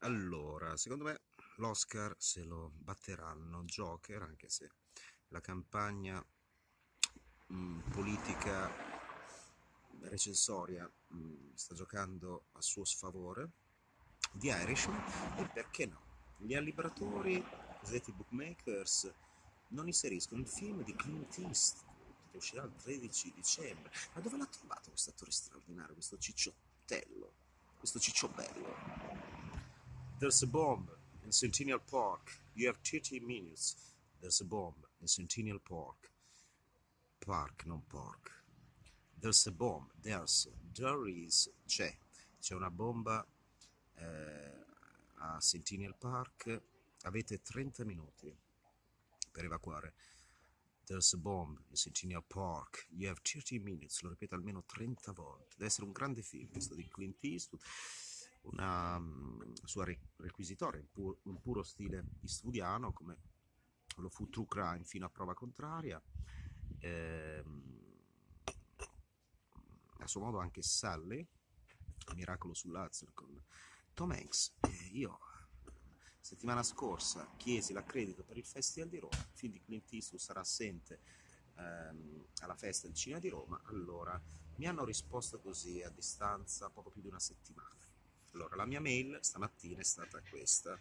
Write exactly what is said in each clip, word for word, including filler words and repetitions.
Allora, secondo me l'Oscar se lo batteranno Joker, anche se la campagna mh, politica recensoria mh, sta giocando a suo sfavore, di Irishman, e perché no? Gli allibratori, i cosiddetti bookmakers, non inseriscono il film di Clint Eastwood che uscirà il tredici dicembre. Ma dove l'ha trovato questo attore straordinario, questo cicciottello, questo cicciobello? There's a bomb in Centennial Park. You have thirty minutes. There's a bomb in Centennial Park. Park, non pork. There's a bomb. There's. There is. C'è. C'è una bomba eh, a Centennial Park. Avete trenta minuti per evacuare. There's a bomb in Centennial Park. You have thirty minutes. Lo ripeto almeno trenta volte. Deve essere un grande film questo di Clint Eastwood. Una um, sua re- requisitoria, un, pu- un puro stile eastwoodiano, come lo fu True Crime fino a prova contraria. Ehm, a suo modo anche Sally, Miracolo sull'Hudson con Tom Hanks. E io settimana scorsa chiesi l'accredito per il Festival di Roma, il film di Clint Eastwood sarà assente ehm, alla festa del cinema di Roma. Allora mi hanno risposto così a distanza poco più di una settimana. Allora la mia mail stamattina è stata questa.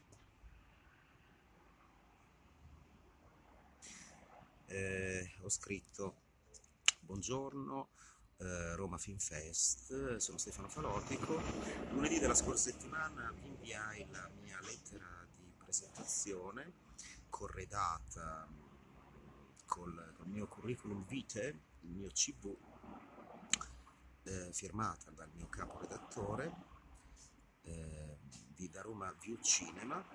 Eh, ho scritto: buongiorno, eh, Roma Film Fest, sono Stefano Falotico. Lunedì della scorsa settimana vi inviai la mia lettera di presentazione corredata mh, col, col mio curriculum vitae, il mio C V, eh, firmata dal mio caporedattore eh, di Da Roma View Cinema,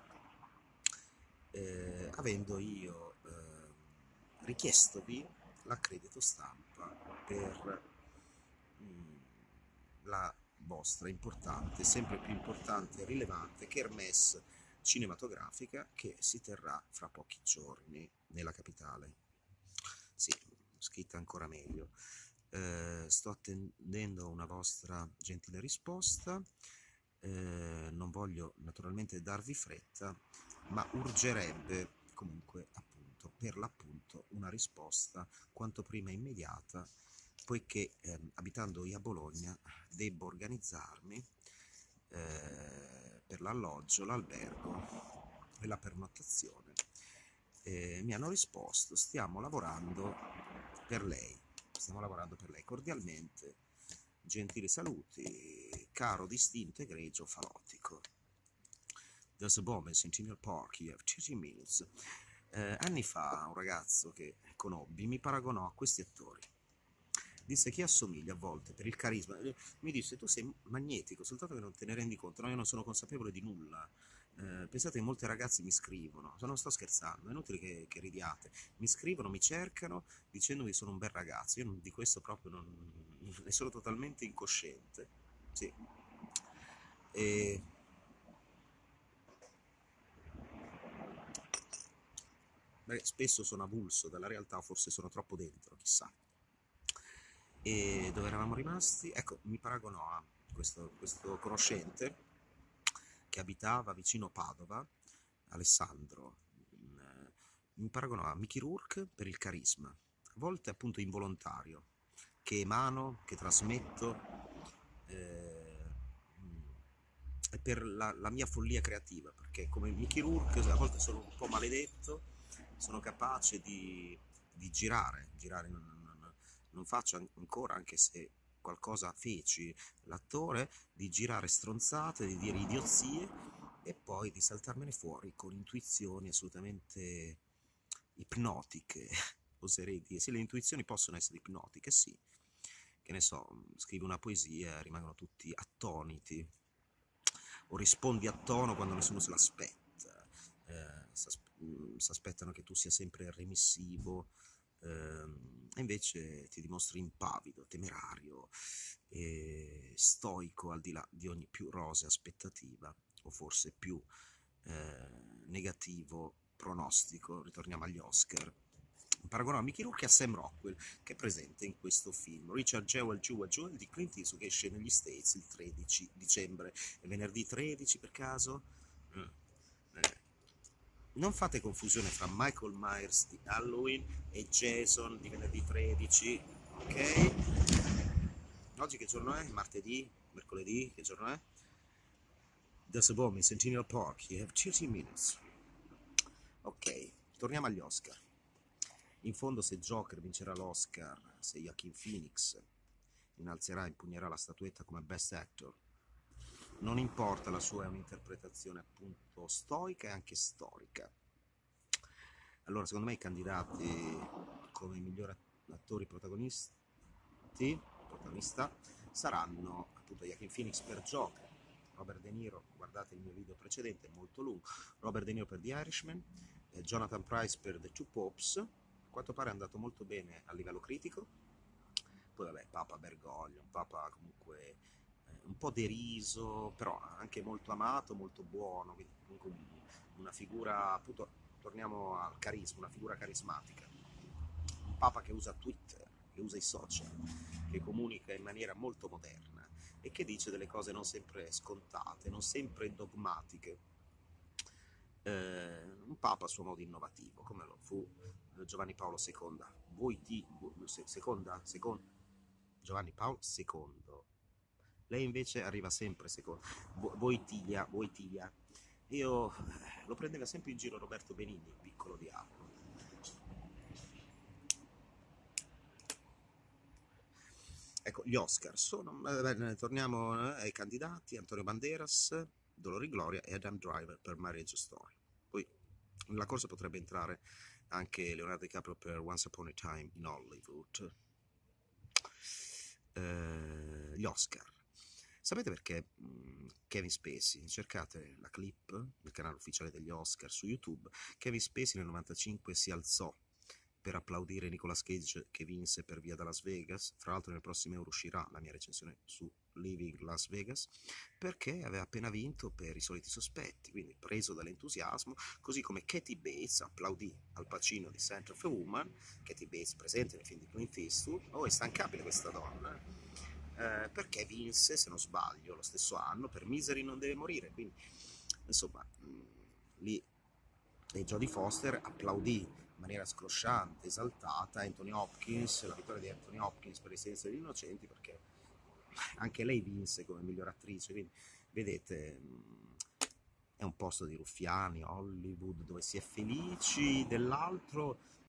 eh, avendo io eh, richiestovi l'accredito stampa per mm, la vostra importante, sempre più importante e rilevante kermesse cinematografica che si terrà fra pochi giorni nella capitale. Sì, scritta ancora meglio. Eh, sto attendendo una vostra gentile risposta. Eh, non voglio naturalmente darvi fretta, ma urgerebbe comunque appunto per l'appunto una risposta quanto prima immediata, poiché ehm, abitando io a Bologna devo organizzarmi eh, per l'alloggio, l'albergo e la pernottazione. Eh, mi hanno risposto: stiamo lavorando per lei, stiamo lavorando per lei cordialmente, gentili saluti, caro distinto egregio Falotico. There's a bomb in Centennial Park, you have thirty minutes. Eh, anni fa un ragazzo che conobbi mi paragonò a questi attori. Disse che assomiglia a volte per il carisma. Mi disse: tu sei magnetico, soltanto che non te ne rendi conto. No, io non sono consapevole di nulla. Eh, pensate che molti ragazzi mi scrivono, non sto scherzando, è inutile che, che ridiate, mi scrivono, mi cercano dicendomi che sono un bel ragazzo. Io non, di questo proprio non, ne sono totalmente incosciente. Sì. E beh, spesso sono avulso dalla realtà, o forse sono troppo dentro, chissà. E dove eravamo rimasti? Ecco, mi paragonò a questo, questo conoscente che abitava vicino Padova, Alessandro, eh, mi paragonò a Mickey Rourke per il carisma, a volte appunto involontario, che emano, che trasmetto, eh, e per la, la mia follia creativa, perché come Mickey Rourke a volte sono un po' maledetto, sono capace di, di girare, girare non, non, non faccio ancora, anche se qualcosa feci, l'attore, di girare stronzate, di dire idiozie e poi di saltarmene fuori con intuizioni assolutamente ipnotiche, oserei dire. Sì, le intuizioni possono essere ipnotiche, sì. Che ne so, scrivi una poesia, rimangono tutti attoniti, o rispondi a tono quando nessuno se l'aspetta, eh, si aspettano che tu sia sempre remissivo, ehm, e invece ti dimostri impavido, temerario e stoico al di là di ogni più rosea aspettativa, o forse più eh, negativo pronostico. Ritorniamo agli Oscar. Paragonò a Mickey Rourke a Sam Rockwell, che è presente in questo film. Richard Jewell, Jewel Jewel di Clint Eastwood, che esce negli States il tredici dicembre. È venerdì tredici per caso? Eh, eh. Non fate confusione fra Michael Myers di Halloween e Jason di venerdì tredici, ok? Oggi che giorno è? Martedì? Mercoledì? Che giorno è? There's a bomb in Centennial Park. You have thirty minutes. Ok, torniamo agli Oscar. In fondo, se Joker vincerà l'Oscar, se Joaquin Phoenix innalzerà e impugnerà la statuetta come Best Actor, non importa, la sua è un'interpretazione appunto stoica e anche storica. Allora, secondo me i candidati come miglior attori protagonisti protagonista saranno appunto Joaquin Phoenix per Joker, Robert De Niro, guardate il mio video precedente, è molto lungo, Robert De Niro per The Irishman, eh, Jonathan Pryce per The Two Popes, a quanto pare è andato molto bene a livello critico. Poi vabbè, Papa Bergoglio, un Papa comunque eh, un po' deriso, però anche molto amato, molto buono, quindi comunque un- una figura, appunto, torniamo al carisma, una figura carismatica. Un Papa che usa Twitter, che usa i social, che comunica in maniera molto moderna e che dice delle cose non sempre scontate, non sempre dogmatiche. Eh, un Papa a suo modo innovativo, come lo fu eh, Giovanni Paolo seconda. Voiti, se- seconda, seconda, Giovanni Paolo secondo. Lei invece arriva sempre seconda. Vo- Voitilia, Voitilia. Io eh, lo prendeva sempre in giro Roberto Benigni, il piccolo diavolo. Ecco, gli Oscar sono, eh, beh, torniamo eh, ai candidati: Antonio Banderas, Dolori Gloria e Adam Driver per Marriage Story. Poi nella corsa potrebbe entrare anche Leonardo DiCaprio per Once Upon a Time in Hollywood. Eh, gli Oscar. Sapete perché mh, Kevin Spacey, cercate la clip nel canale ufficiale degli Oscar su YouTube, Kevin Spacey nel novantacinque si alzò per applaudire Nicolas Cage che vinse per Via da Las Vegas. Fra l'altro nel prossimo euro uscirà la mia recensione su Living Las Vegas, perché aveva appena vinto per I Soliti Sospetti, quindi preso dall'entusiasmo, così come Kathy Bates applaudì Al Pacino di Scent of a Woman. Kathy Bates presente nel film di Clint Eastwood. Oh, è instancabile questa donna, eh, perché vinse, se non sbaglio, lo stesso anno per Misery non deve morire, quindi insomma mh, lì e Jodie Foster applaudì in maniera scrosciante, esaltata Anthony Hopkins, la vittoria di Anthony Hopkins per Il silenzio degli innocenti, perché anche lei vinse come miglior attrice, quindi vedete mh, è un posto di ruffiani, Hollywood, dove si è felici dell'altro